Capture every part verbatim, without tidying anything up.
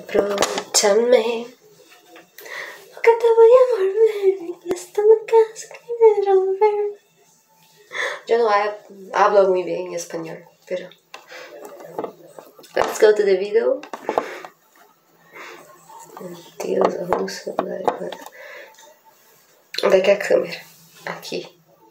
Aprovechame, porque te voy a volver y hasta la casa quiero ver. Yo no hablo muy bien español, pero let's go to the video. Meu Deus, arruma o celular agora. Onde é que é a câmera? Aqui.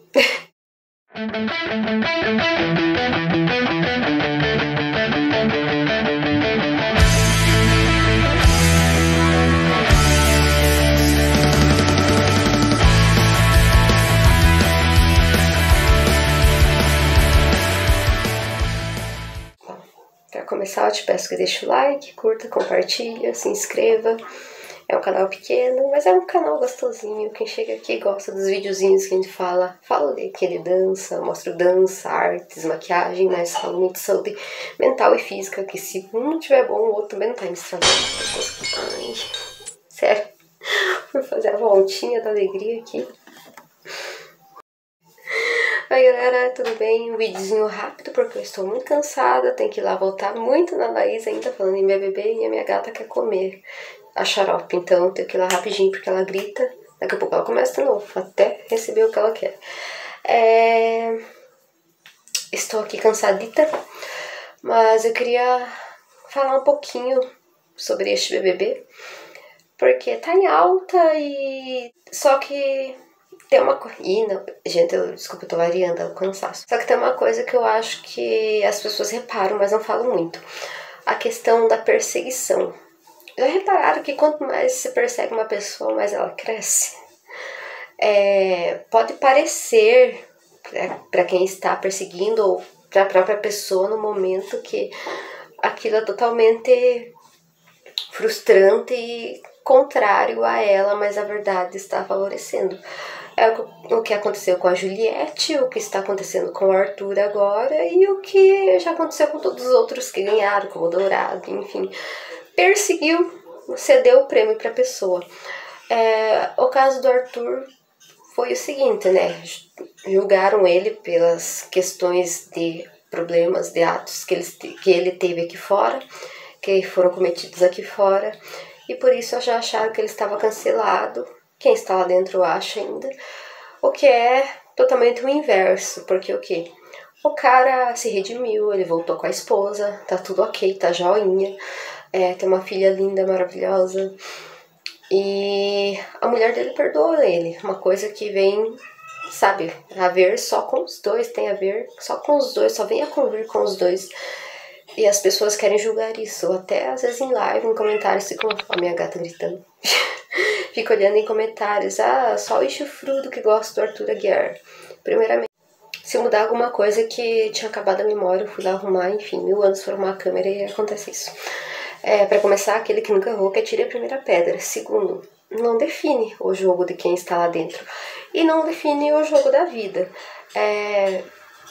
Para começar, eu te peço que deixe o like, curta, compartilha, se inscreva. É um canal pequeno, mas é um canal gostosinho. Quem chega aqui gosta dos videozinhos que a gente fala. Falo que ele dança, mostro dança, artes, maquiagem, mas falo muito sobre mental e física, que se um não tiver bom, o outro também não tá me estragando. Ai, sério. Vou fazer a voltinha da alegria aqui. Oi galera, tudo bem? Um videozinho rápido porque eu estou muito cansada, tenho que ir lá voltar muito na Laís ainda, falando em minha bebê, e a minha gata quer comer a xarope, então eu tenho que ir lá rapidinho porque ela grita, daqui a pouco ela começa de novo, até receber o que ela quer. É... Estou aqui cansadita, mas eu queria falar um pouquinho sobre este B B B, porque tá em alta e... só que... Tem uma coisa... Ih, não, gente, eu, desculpa, eu tô variando, é o cansaço. Só que tem uma coisa que eu acho que as pessoas reparam, mas não falam muito. A questão da perseguição. Já repararam que quanto mais você persegue uma pessoa, mais ela cresce? É, pode parecer, para quem está perseguindo, ou para a própria pessoa no momento, que aquilo é totalmente frustrante e contrário a ela, mas a verdade está favorecendo. É o que aconteceu com a Juliette, o que está acontecendo com o Arthur agora e o que já aconteceu com todos os outros que ganharam, como o Dourado, enfim. Perseguiu, cedeu o prêmio para a pessoa. É, o caso do Arthur foi o seguinte, né? Julgaram ele pelas questões de problemas, de atos que ele, que ele teve aqui fora, que foram cometidos aqui fora, e por isso já acharam que ele estava cancelado. Quem está lá dentro acha ainda, o que é totalmente o inverso, porque o que? O cara se redimiu, ele voltou com a esposa, tá tudo ok, tá joinha, é, tem uma filha linda, maravilhosa, e a mulher dele perdoou ele, uma coisa que vem, sabe, a ver só com os dois, tem a ver só com os dois, só vem a convir com os dois. E as pessoas querem julgar isso, até às vezes em live, em comentários, ficam a minha gata gritando. Fico olhando em comentários, ah, só o chifrudo que gosta do Arthur Aguiar. Primeiramente, se mudar alguma coisa que tinha acabado a memória, eu fui lá arrumar, enfim, mil anos para arrumar a câmera e acontece isso. É, para começar, aquele que nunca errou, que atire a primeira pedra. Segundo, não define o jogo de quem está lá dentro. E não define o jogo da vida. É...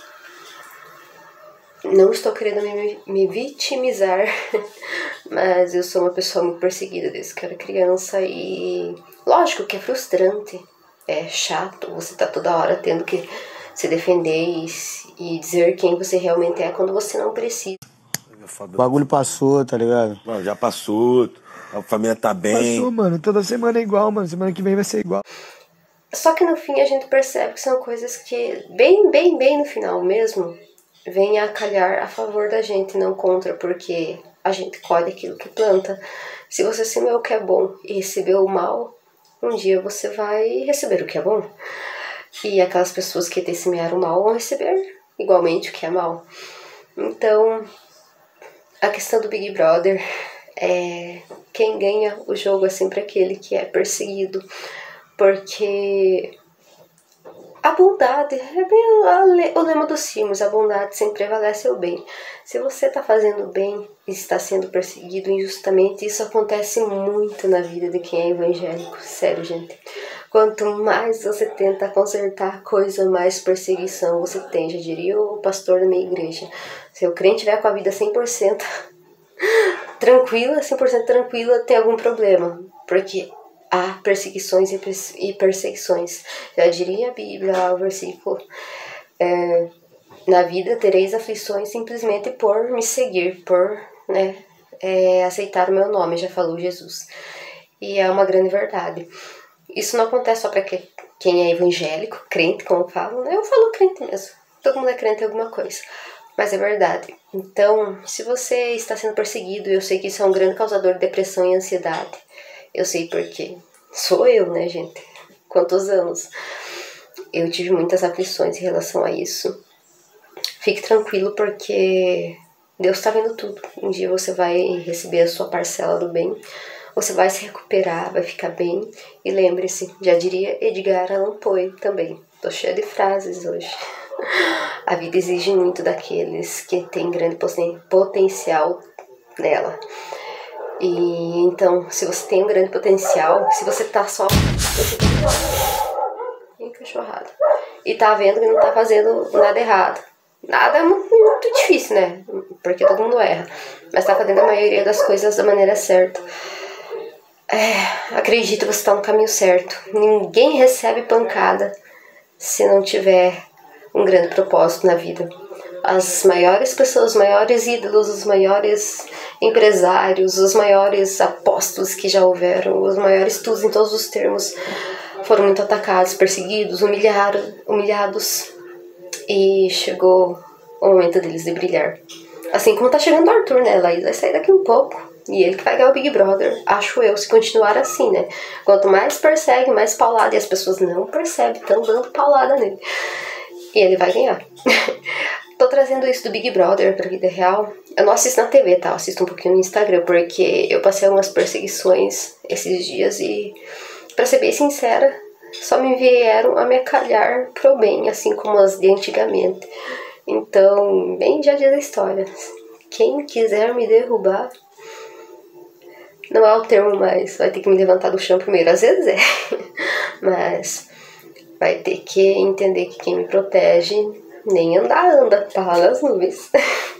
Não estou querendo me, me vitimizar, mas eu sou uma pessoa muito perseguida desde que era criança e lógico que é frustrante, é chato, você tá toda hora tendo que se defender e, e dizer quem você realmente é quando você não precisa. O bagulho passou, tá ligado? Mano, já passou, a família tá bem. Passou, mano, toda semana é igual, mano, semana que vem vai ser igual. Só que no fim a gente percebe que são coisas que, bem, bem, bem no final mesmo, vem a calhar a favor da gente, não contra, porque a gente colhe aquilo que planta. Se você semeou o que é bom e recebeu o mal, um dia você vai receber o que é bom. E aquelas pessoas que te semearam o mal vão receber igualmente o que é mal. Então, a questão do Big Brother é quem ganha o jogo é sempre aquele que é perseguido, porque... a bondade, é bem o lema dos filmes, a bondade sempre prevalece o bem. Se você está fazendo bem e está sendo perseguido injustamente, isso acontece muito na vida de quem é evangélico, sério, gente. Quanto mais você tenta consertar a coisa, mais perseguição você tem, já diria o pastor da minha igreja. Se o crente tiver com a vida cem por cento tranquila, cem por cento tranquila, tem algum problema, porque... há perseguições e perseguições. Já diria a Bíblia, o versículo, é, na vida tereis aflições simplesmente por me seguir, por, né, é aceitar o meu nome, já falou Jesus. E é uma grande verdade. Isso não acontece só para que, quem é evangélico, crente, como falam, né? Eu falo crente mesmo. Todo mundo é crente em alguma coisa. Mas é verdade. Então, se você está sendo perseguido, eu sei que isso é um grande causador de depressão e ansiedade. Eu sei porque sou eu, né, gente? Quantos anos? Eu tive muitas aflições em relação a isso. Fique tranquilo porque Deus está vendo tudo. Um dia você vai receber a sua parcela do bem. Você vai se recuperar, vai ficar bem. E lembre-se, já diria Edgar Allan Poe também. Tô cheia de frases hoje. A vida exige muito daqueles que têm grande poten- potencial nela. E então, se você tem um grande potencial, se você tá só... Encachorrado. E tá vendo que não tá fazendo nada errado. Nada é muito, muito difícil, né? Porque todo mundo erra. Mas tá fazendo a maioria das coisas da maneira certa. É, acredito que você tá no caminho certo. Ninguém recebe pancada se não tiver um grande propósito na vida. As maiores pessoas, os maiores ídolos, os maiores empresários, os maiores apóstolos que já houveram, os maiores tudos em todos os termos, foram muito atacados, perseguidos, humilhados, humilhados e chegou o momento deles de brilhar. Assim como tá chegando o Arthur, né? Laís vai sair daqui um pouco. E ele que vai ganhar o Big Brother, acho eu, se continuar assim, né? Quanto mais persegue, mais paulada. E as pessoas não percebem, estão dando paulada nele. E ele vai ganhar. Tô trazendo isso do Big Brother pra vida real. Eu não assisto na T V, tá? Eu assisto um pouquinho no Instagram, porque eu passei algumas perseguições esses dias e, pra ser bem sincera, só me vieram a me calhar pro bem, assim como as de antigamente. Então, bem já diz a história. Quem quiser me derrubar, não é o termo mais, vai ter que me levantar do chão primeiro. Às vezes é, mas vai ter que entender que quem me protege nem andar anda, tá lá nas nuvens.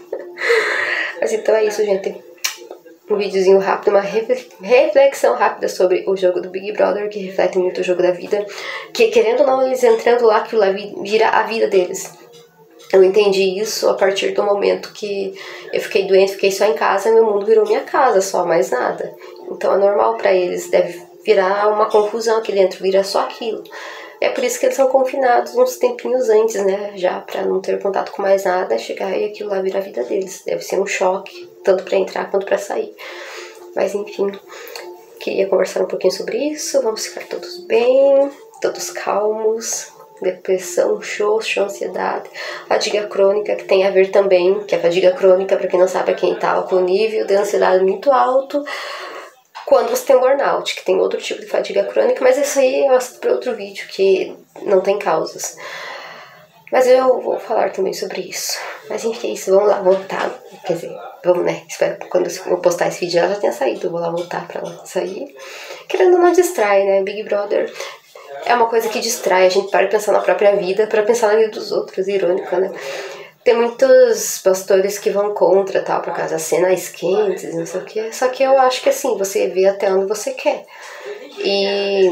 Mas então é isso, gente. Um videozinho rápido, uma reflexão rápida sobre o jogo do Big Brother, que reflete muito o jogo da vida. Que querendo ou não, eles entrando lá, aquilo lá vira a vida deles. Eu entendi isso a partir do momento que eu fiquei doente, fiquei só em casa, meu mundo virou minha casa, só mais nada. Então é normal pra eles, deve virar uma confusão aqui dentro, vira só aquilo. É por isso que eles são confinados uns tempinhos antes, né, já pra não ter contato com mais nada, chegar e aquilo lá virar a vida deles. Deve ser um choque, tanto pra entrar quanto pra sair. Mas enfim, queria conversar um pouquinho sobre isso, vamos ficar todos bem, todos calmos. Depressão, xoxo, ansiedade, fadiga crônica, que tem a ver também, que a fadiga crônica, para quem não sabe, é quem tá com nível de ansiedade muito alto, quando você tem um burnout, que tem outro tipo de fadiga crônica, mas isso aí eu assisto para outro vídeo, que não tem causas. Mas eu vou falar também sobre isso. Mas enfim, é isso, vamos lá voltar, quer dizer, vamos, né, espero que quando eu postar esse vídeo ela já tenha saído, eu vou lá voltar pra ela sair. Querendo ou não, distrai, né, Big Brother é uma coisa que distrai, a gente para de pensar na própria vida para pensar na vida dos outros, irônico, né? Tem muitos pastores que vão contra, tal, por causa das cenas quentes, não sei o que. Só que eu acho que assim, você vê até onde você quer. E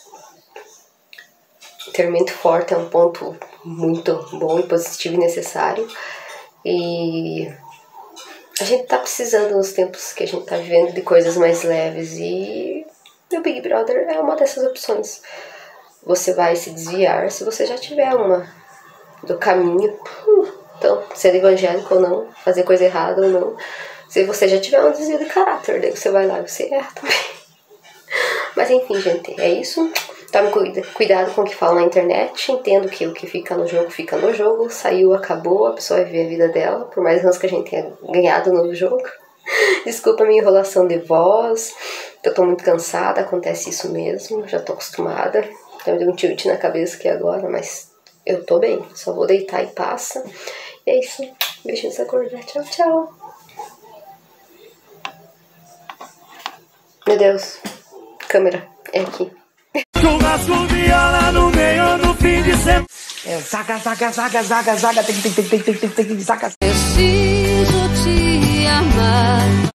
ter mente forte é um ponto muito bom e positivo e necessário. E a gente tá precisando nos tempos que a gente tá vivendo de coisas mais leves. E o Big Brother é uma dessas opções. Você vai se desviar se você já tiver uma do caminho. Então, ser evangélico ou não, fazer coisa errada ou não. Se você já tiver um desvio de caráter, daí você vai lá e você erra também. Mas enfim, gente, é isso. Tome cuidado com o que fala na internet. Entendo que o que fica no jogo, fica no jogo. Saiu, acabou, a pessoa vai ver a vida dela. Por mais anos que a gente tenha ganhado no jogo. Desculpa a minha enrolação de voz. Eu tô muito cansada, acontece isso mesmo. Já tô acostumada. Eu dei um tilt na cabeça aqui agora, mas eu tô bem. Só vou deitar e passa. E é isso. Beijinhos acordar. Tchau, tchau. Meu Deus. Câmera. É aqui. Churrasco, viola no meio do fim de semana. É, saca, saca, saca, saca, saca, tem, tem, tem, tem, tem, tem, tem, saca. Preciso te amar.